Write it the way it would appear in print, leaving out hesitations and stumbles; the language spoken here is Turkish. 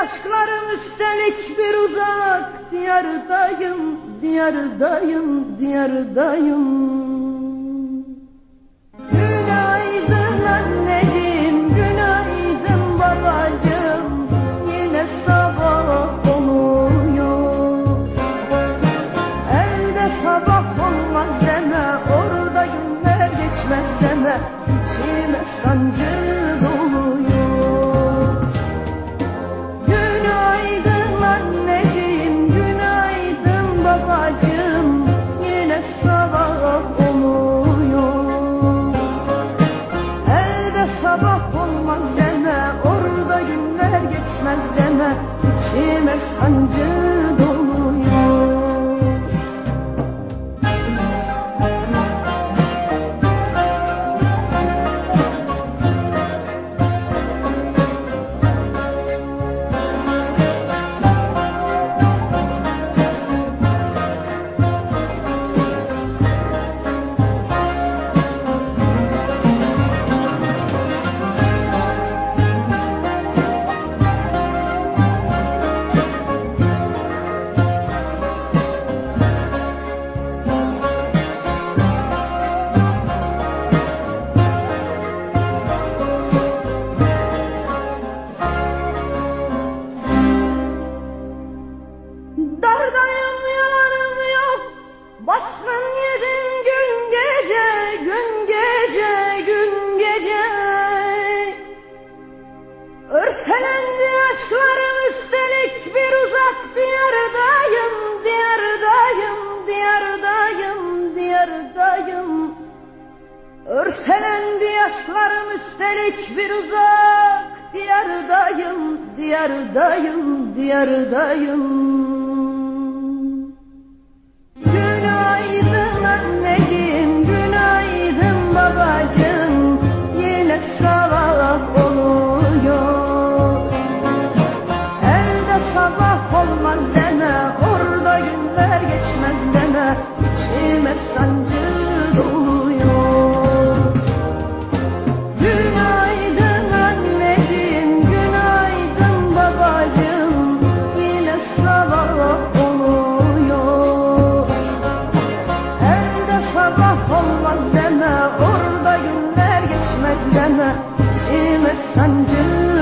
aşklarım üstelik bir uzak diyardayım, diyardayım, diyardayım. Günaydın anneciğim, günaydın babacığım, yine sabah oluyor. Elde sabah olmaz deme, orada günler geçmez deme, içime sancı doluyor. Günaydın anneciğim, günaydın babacığım, yine sabah oluyor. Elde sabah olmaz deme, orada günler geçmez deme, içime sancı doluyor. Dardayım, yalanım yok, baskın yedim gün gece, gün gece, gün gece. Örselendi aşklarım üstelik bir uzak diyardayım, diyardayım, diyardayım, diyardayım. Örselendi aşklarım üstelik bir uzak diyardayım, diyardayım, diyardayım. Günaydın anneciğim, günaydın babacığım, yine sabah oluyor. Elde sabah olmaz deme, orada günler geçmez deme, içime sancı doluyor. Günaydın anneciğim, günaydın babacığım, yine sabah oluyor. Elde sabah olmaz deme, orada günler geçmez deme, içime sancı